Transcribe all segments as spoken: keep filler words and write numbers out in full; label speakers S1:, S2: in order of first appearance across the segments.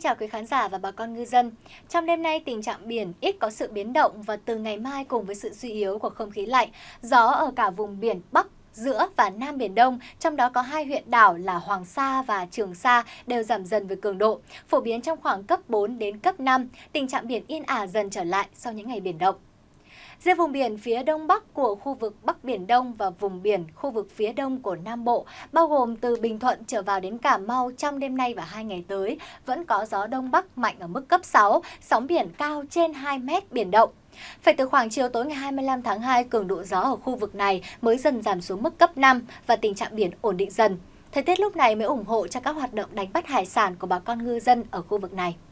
S1: chào quý khán giả và bà con ngư dân. Trong đêm nay, tình trạng biển ít có sự biến động và từ ngày mai cùng với sự suy yếu của không khí lạnh, gió ở cả vùng biển Bắc, giữa và Nam Biển Đông, trong đó có hai huyện đảo là Hoàng Sa và Trường Sa đều giảm dần về cường độ, phổ biến trong khoảng cấp bốn đến cấp năm, tình trạng biển yên ả dần trở lại sau những ngày biển động. Riêng vùng biển phía đông bắc của khu vực Bắc Biển Đông và vùng biển khu vực phía đông của Nam Bộ, bao gồm từ Bình Thuận trở vào đến Cà Mau trong đêm nay và hai ngày tới, vẫn có gió đông bắc mạnh ở mức cấp sáu, sóng biển cao trên hai mét biển động. Phải từ khoảng chiều tối ngày hai mươi lăm tháng hai, cường độ gió ở khu vực này mới dần giảm xuống mức cấp năm và tình trạng biển ổn định dần. Thời tiết lúc này mới ủng hộ cho các hoạt động đánh bắt hải sản của bà con ngư dân ở khu vực này.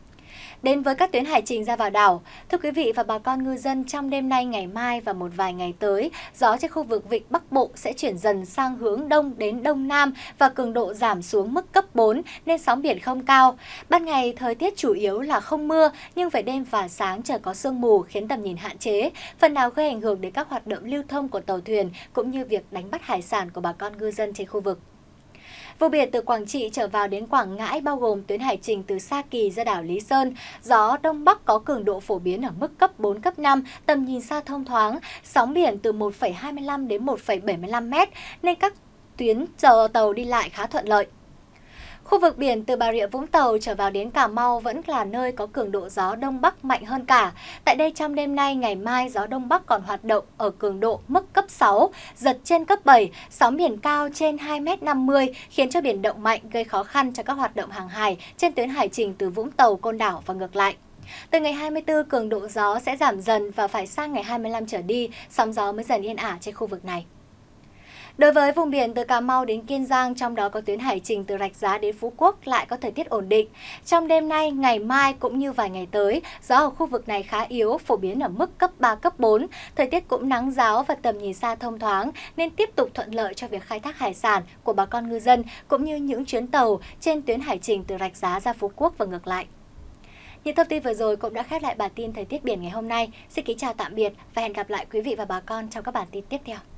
S1: Đến với các tuyến hải trình ra vào đảo, thưa quý vị và bà con ngư dân, trong đêm nay, ngày mai và một vài ngày tới, gió trên khu vực vịnh Bắc Bộ sẽ chuyển dần sang hướng đông đến đông nam và cường độ giảm xuống mức cấp bốn nên sóng biển không cao. Ban ngày thời tiết chủ yếu là không mưa, nhưng về đêm và sáng trời có sương mù khiến tầm nhìn hạn chế, phần nào gây ảnh hưởng đến các hoạt động lưu thông của tàu thuyền cũng như việc đánh bắt hải sản của bà con ngư dân trên khu vực. Vùng biển từ Quảng Trị trở vào đến Quảng Ngãi bao gồm tuyến hải trình từ Sa Kỳ ra đảo Lý Sơn, gió đông bắc có cường độ phổ biến ở mức cấp bốn, cấp năm, tầm nhìn xa thông thoáng, sóng biển từ một phẩy hai mươi lăm đến một phẩy bảy mươi lăm mét nên các tuyến giờ tàu đi lại khá thuận lợi. Khu vực biển từ Bà Rịa Vũng Tàu trở vào đến Cà Mau vẫn là nơi có cường độ gió Đông Bắc mạnh hơn cả. Tại đây trong đêm nay, ngày mai gió Đông Bắc còn hoạt động ở cường độ mức cấp sáu, giật trên cấp bảy, sóng biển cao trên hai mét năm mươi khiến cho biển động mạnh gây khó khăn cho các hoạt động hàng hải trên tuyến hải trình từ Vũng Tàu, Côn Đảo và ngược lại. Từ ngày hai mươi tư, cường độ gió sẽ giảm dần và phải sang ngày hai mươi lăm trở đi, sóng gió mới dần yên ả trên khu vực này. Đối với vùng biển từ Cà Mau đến Kiên Giang, trong đó có tuyến hải trình từ Rạch Giá đến Phú Quốc lại có thời tiết ổn định. Trong đêm nay, ngày mai cũng như vài ngày tới, gió ở khu vực này khá yếu, phổ biến ở mức cấp ba, cấp bốn. Thời tiết cũng nắng ráo và tầm nhìn xa thông thoáng nên tiếp tục thuận lợi cho việc khai thác hải sản của bà con ngư dân cũng như những chuyến tàu trên tuyến hải trình từ Rạch Giá ra Phú Quốc và ngược lại. Những thông tin vừa rồi cũng đã khép lại bản tin thời tiết biển ngày hôm nay. Xin kính chào tạm biệt và hẹn gặp lại quý vị và bà con trong các bản tin tiếp theo.